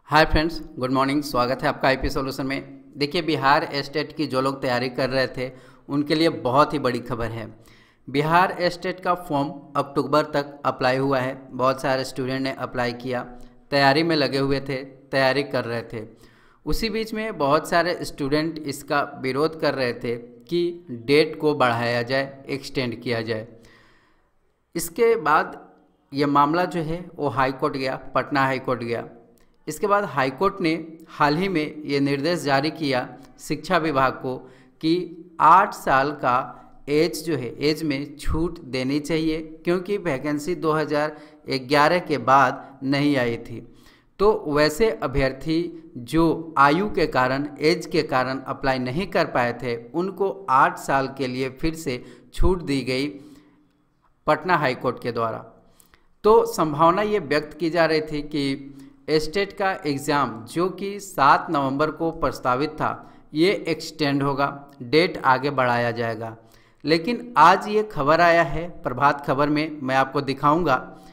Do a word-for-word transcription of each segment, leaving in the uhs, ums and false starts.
Hi friends, good morning. स्वागत है आपका आईपी सॉल्यूशन में। देखिए, बिहार स्टेट की जो लोग तैयारी कर रहे थे उनके लिए बहुत ही बड़ी खबर है। बिहार स्टेट का फॉर्म अक्टूबर तक अप्लाई हुआ है। बहुत सारे स्टूडेंट ने अप्लाई किया, तैयारी में लगे हुए थे, तैयारी कर रहे थे। उसी बीच में बहुत सारे स्टूडेंट इसका विरोध कर रहे थे कि डेट को बढ़ाया जाए, एक्सटेंड किया जाए। इसके बाद ये मामला जो है वो हाई कोर्ट गया, पटना हाई कोर्ट गया। इसके बाद हाई कोर्ट ने हाल ही में ये निर्देश जारी किया शिक्षा विभाग को कि आठ साल का एज जो है, एज में छूट देनी चाहिए, क्योंकि वैकेंसी दो हज़ार ग्यारह के बाद नहीं आई थी। तो वैसे अभ्यर्थी जो आयु के कारण, एज के कारण अप्लाई नहीं कर पाए थे, उनको आठ साल के लिए फिर से छूट दी गई पटना हाई कोर्ट के द्वारा। तो संभावना ये व्यक्त की जा रही थी कि स्टेट का एग्ज़ाम जो कि सात नवंबर को प्रस्तावित था, ये एक्सटेंड होगा, डेट आगे बढ़ाया जाएगा। लेकिन आज ये खबर आया है, प्रभात खबर में मैं आपको दिखाऊंगा।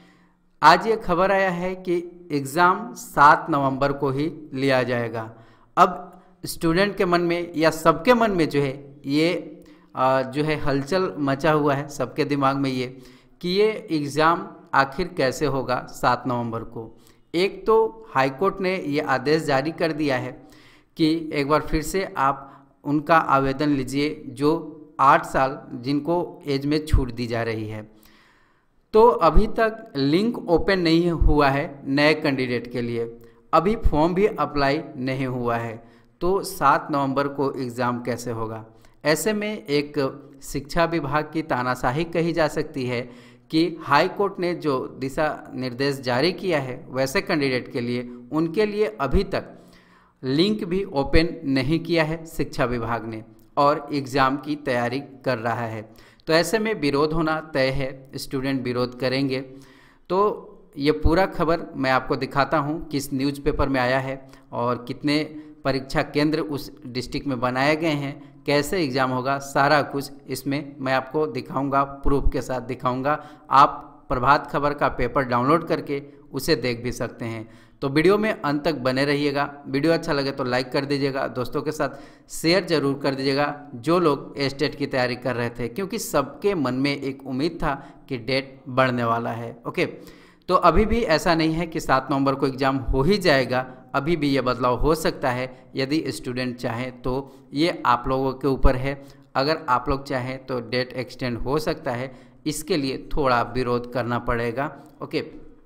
आज ये खबर आया है कि एग्ज़ाम सात नवंबर को ही लिया जाएगा। अब स्टूडेंट के मन में या सबके मन में जो है ये जो है हलचल मचा हुआ है, सबके दिमाग में ये कि ये एग्ज़ाम आखिर कैसे होगा सात नवंबर को। एक तो हाई कोर्ट ने ये आदेश जारी कर दिया है कि एक बार फिर से आप उनका आवेदन लीजिए जो आठ साल जिनको एज में छूट दी जा रही है। तो अभी तक लिंक ओपन नहीं हुआ है नए कैंडिडेट के लिए, अभी फॉर्म भी अप्लाई नहीं हुआ है। तो सात नवंबर को एग्ज़ाम कैसे होगा? ऐसे में एक शिक्षा विभाग की तानाशाही कही जा सकती है कि हाई कोर्ट ने जो दिशा निर्देश जारी किया है वैसे कैंडिडेट के लिए, उनके लिए अभी तक लिंक भी ओपन नहीं किया है शिक्षा विभाग ने, और एग्ज़ाम की तैयारी कर रहा है। तो ऐसे में विरोध होना तय है, स्टूडेंट विरोध करेंगे। तो ये पूरा खबर मैं आपको दिखाता हूँ किस न्यूज़पेपर में आया है और कितने परीक्षा केंद्र उस डिस्ट्रिक्ट में बनाए गए हैं, कैसे एग्ज़ाम होगा, सारा कुछ इसमें मैं आपको दिखाऊंगा, प्रूफ के साथ दिखाऊंगा। आप प्रभात खबर का पेपर डाउनलोड करके उसे देख भी सकते हैं। तो वीडियो में अंत तक बने रहिएगा। वीडियो अच्छा लगे तो लाइक कर दीजिएगा, दोस्तों के साथ शेयर जरूर कर दीजिएगा जो लोग स्टेट की तैयारी कर रहे थे, क्योंकि सबके मन में एक उम्मीद था कि डेट बढ़ने वाला है। ओके, तो अभी भी ऐसा नहीं है कि सात नवंबर को एग्ज़ाम हो ही जाएगा, अभी भी ये बदलाव हो सकता है यदि स्टूडेंट चाहें तो। ये आप लोगों के ऊपर है, अगर आप लोग चाहें तो डेट एक्सटेंड हो सकता है, इसके लिए थोड़ा विरोध करना पड़ेगा। ओके,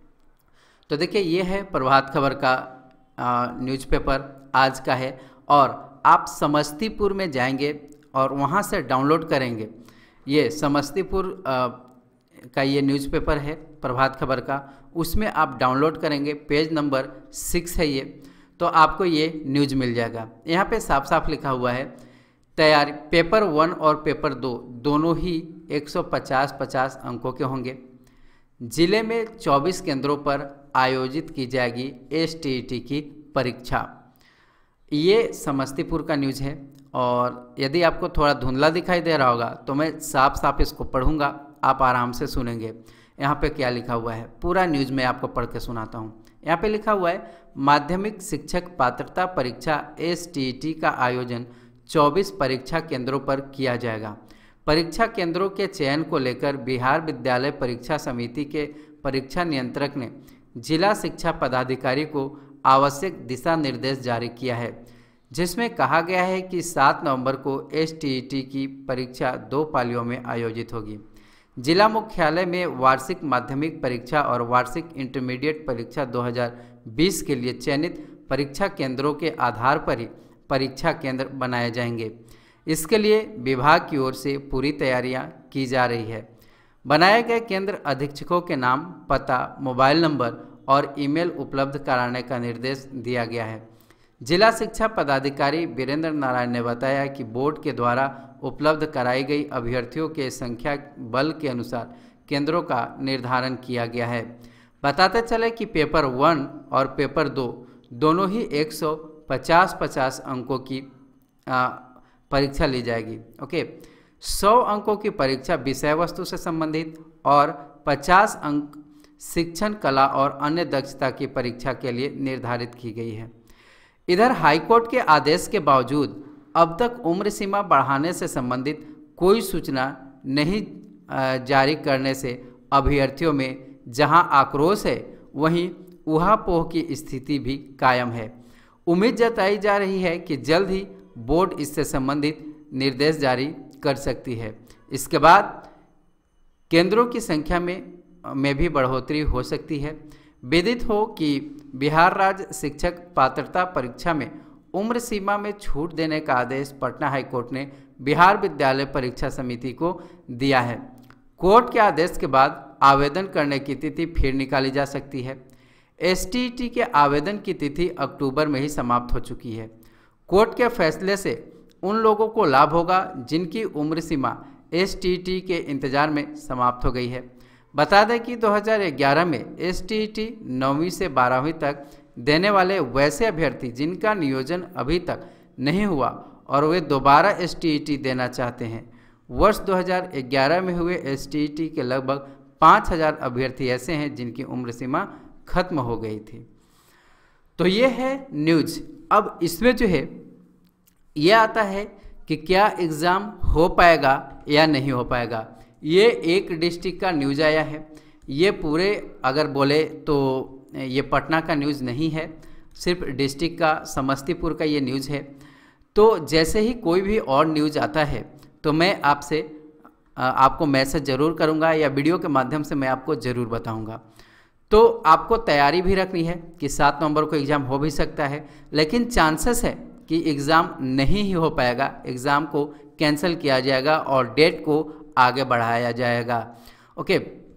तो देखिए ये है प्रभात खबर का न्यूज़पेपर आज का है, और आप समस्तीपुर में जाएंगे और वहाँ से डाउनलोड करेंगे। ये समस्तीपुर आ, का ये न्यूज़पेपर है प्रभात खबर का, उसमें आप डाउनलोड करेंगे, पेज नंबर सिक्स है ये, तो आपको ये न्यूज़ मिल जाएगा। यहाँ पे साफ साफ लिखा हुआ है तैयारी पेपर वन और पेपर दो दोनों ही एक सौ पचास पचास अंकों के होंगे। जिले में चौबीस केंद्रों पर आयोजित की जाएगी एस टी ई टी की परीक्षा। ये समस्तीपुर का न्यूज़ है, और यदि आपको थोड़ा धुंधला दिखाई दे रहा होगा तो मैं साफ साफ इसको पढ़ूंगा, आप आराम से सुनेंगे। यहाँ पे क्या लिखा हुआ है, पूरा न्यूज़ मैं आपको पढ़ के सुनाता हूँ। यहाँ पे लिखा हुआ है माध्यमिक शिक्षक पात्रता परीक्षा एस टी ई टी का आयोजन चौबीस परीक्षा केंद्रों पर किया जाएगा। परीक्षा केंद्रों के चयन को लेकर बिहार विद्यालय परीक्षा समिति के परीक्षा नियंत्रक ने जिला शिक्षा पदाधिकारी को आवश्यक दिशा निर्देश जारी किया है, जिसमें कहा गया है कि सात नवंबर को एस टी ई टी की परीक्षा दो पालियों में आयोजित होगी। जिला मुख्यालय में वार्षिक माध्यमिक परीक्षा और वार्षिक इंटरमीडिएट परीक्षा दो हज़ार बीस के लिए चयनित परीक्षा केंद्रों के आधार पर ही परीक्षा केंद्र बनाए जाएंगे। इसके लिए विभाग की ओर से पूरी तैयारियां की जा रही है। बनाए गए केंद्र अधीक्षकों के नाम, पता, मोबाइल नंबर और ईमेल उपलब्ध कराने का निर्देश दिया गया है। जिला शिक्षा पदाधिकारी वीरेंद्र नारायण ने बताया कि बोर्ड के द्वारा उपलब्ध कराई गई अभ्यर्थियों के संख्या बल के अनुसार केंद्रों का निर्धारण किया गया है। बताते चले कि पेपर वन और पेपर दो दोनों ही एक सौ पचास पचास अंकों की आ, परीक्षा ली जाएगी। ओके, सौ अंकों की परीक्षा विषय वस्तु से संबंधित और पचास अंक शिक्षण, कला और अन्य दक्षता की परीक्षा के लिए निर्धारित की गई है। इधर हाईकोर्ट के आदेश के बावजूद अब तक उम्र सीमा बढ़ाने से संबंधित कोई सूचना नहीं जारी करने से अभ्यर्थियों में जहां आक्रोश है वहीं ऊहापोह की स्थिति भी कायम है। उम्मीद जताई जा रही है कि जल्द ही बोर्ड इससे संबंधित निर्देश जारी कर सकती है। इसके बाद केंद्रों की संख्या में में भी बढ़ोतरी हो सकती है। विदित हो कि बिहार राज्य शिक्षक पात्रता परीक्षा में उम्र सीमा में छूट देने का आदेश पटना हाईकोर्ट ने बिहार विद्यालय परीक्षा समिति को दिया है। कोर्ट के आदेश के बाद आवेदन करने की तिथि फिर निकाली जा सकती है। एस टी ई टी के आवेदन की तिथि अक्टूबर में ही समाप्त हो चुकी है। कोर्ट के फैसले से उन लोगों को लाभ होगा जिनकी उम्र सीमा एस टी ई टी के इंतजार में समाप्त हो गई है। बता दें कि दो हज़ार ग्यारह में एस टी ई टी नौवीं से बारहवीं तक देने वाले वैसे अभ्यर्थी जिनका नियोजन अभी तक नहीं हुआ और वे दोबारा एस टी ई टी देना चाहते हैं, वर्ष दो हज़ार ग्यारह में हुए एस टी ई टी के लगभग पाँच हज़ार अभ्यर्थी ऐसे हैं जिनकी उम्र सीमा खत्म हो गई थी। तो ये है न्यूज़। अब इसमें जो है ये आता है कि क्या एग्ज़ाम हो पाएगा या नहीं हो पाएगा। ये एक डिस्ट्रिक्ट का न्यूज़ आया है। ये पूरे अगर बोले तो ये पटना का न्यूज़ नहीं है, सिर्फ डिस्ट्रिक्ट का समस्तीपुर का ये न्यूज़ है। तो जैसे ही कोई भी और न्यूज़ आता है तो मैं आपसे आपको मैसेज ज़रूर करूँगा या वीडियो के माध्यम से मैं आपको ज़रूर बताऊँगा। तो आपको तैयारी भी रखनी है कि सात नवंबर को एग्ज़ाम हो भी सकता है, लेकिन चांसेस है कि एग्ज़ाम नहीं ही हो पाएगा, एग्ज़ाम को कैंसिल किया जाएगा और डेट को आगे बढ़ाया जाएगा। ओके,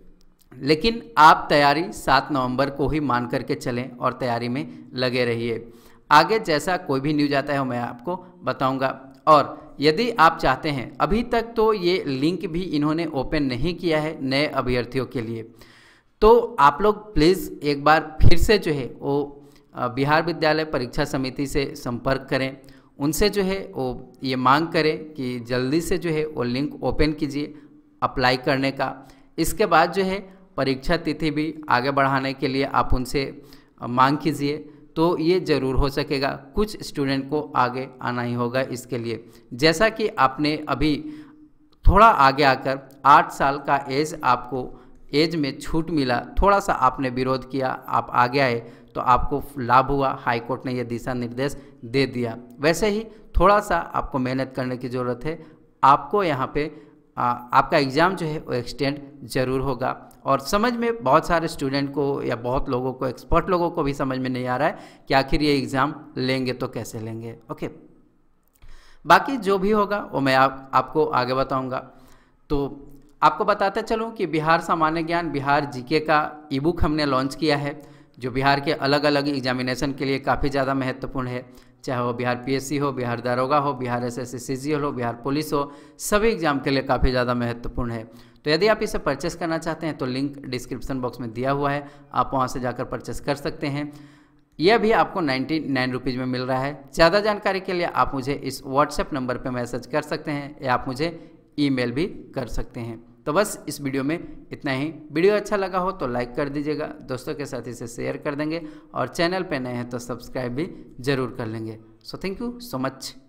लेकिन आप तैयारी सात नवंबर को ही मान करके चलें और तैयारी में लगे रहिए। आगे जैसा कोई भी न्यूज़ आता है मैं आपको बताऊंगा। और यदि आप चाहते हैं, अभी तक तो ये लिंक भी इन्होंने ओपन नहीं किया है नए अभ्यर्थियों के लिए, तो आप लोग प्लीज़ एक बार फिर से जो है वो बिहार विद्यालय परीक्षा समिति से संपर्क करें, उनसे जो है वो ये मांग करें कि जल्दी से जो है वो लिंक ओपन कीजिए अप्लाई करने का। इसके बाद जो है परीक्षा तिथि भी आगे बढ़ाने के लिए आप उनसे मांग कीजिए, तो ये ज़रूर हो सकेगा। कुछ स्टूडेंट को आगे आना ही होगा इसके लिए। जैसा कि आपने अभी थोड़ा आगे आकर आठ साल का एज आपको एज में छूट मिला, थोड़ा सा आपने विरोध किया, आप आगे आए तो आपको लाभ हुआ, हाई कोर्ट ने यह दिशा निर्देश दे दिया। वैसे ही थोड़ा सा आपको मेहनत करने की ज़रूरत है। आपको यहाँ पे आ, आपका एग्ज़ाम जो है वो एक्सटेंड ज़रूर होगा। और समझ में बहुत सारे स्टूडेंट को या बहुत लोगों को, एक्सपर्ट लोगों को भी समझ में नहीं आ रहा है कि आखिर ये एग्ज़ाम लेंगे तो कैसे लेंगे। ओके, बाकी जो भी होगा वो मैं आप, आपको आगे बताऊँगा। तो आपको बताते चलूँ कि बिहार सामान्य ज्ञान, बिहार जीके का ई बुक हमने लॉन्च किया है, जो बिहार के अलग अलग एग्जामिनेशन के लिए काफ़ी ज़्यादा महत्वपूर्ण है। चाहे वो बिहार पीएससी हो, बिहार दारोगा हो, बिहार एसएससी सीजीएल हो, बिहार पुलिस हो, सभी एग्जाम के लिए काफ़ी ज़्यादा महत्वपूर्ण है। तो यदि आप इसे परचेस करना चाहते हैं तो लिंक डिस्क्रिप्शन बॉक्स में दिया हुआ है, आप वहाँ से जाकर परचेस कर सकते हैं। यह भी आपको नाइन्टी नाइन रुपीज़ में मिल रहा है। ज़्यादा जानकारी के लिए आप मुझे इस व्हाट्सएप नंबर पर मैसेज कर सकते हैं या आप मुझे ईमेल भी कर सकते हैं। तो बस इस वीडियो में इतना ही। वीडियो अच्छा लगा हो तो लाइक कर दीजिएगा, दोस्तों के साथ इसे शेयर कर देंगे और चैनल पे नए हैं तो सब्सक्राइब भी ज़रूर कर लेंगे। So thank you so much.